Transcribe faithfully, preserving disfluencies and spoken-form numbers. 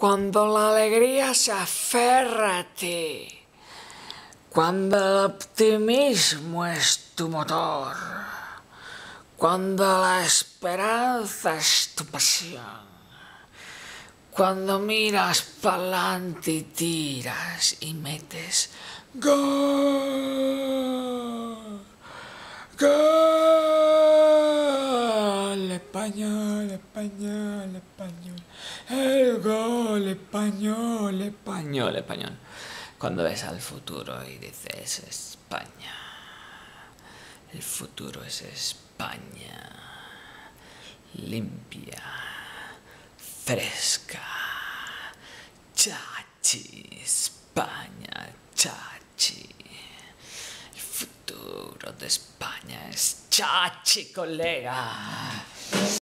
Cuando la alegría se aferra a ti, cuando el optimismo es tu motor, cuando la esperanza es tu pasión, cuando miras pa'lante y tiras y metes gol, gol, español, español, español, el gol, español, español, español. Cuando ves al futuro y dices España, el futuro es España, limpia, fresca, chachi, España, chachi. El futuro de España es chachi, colega.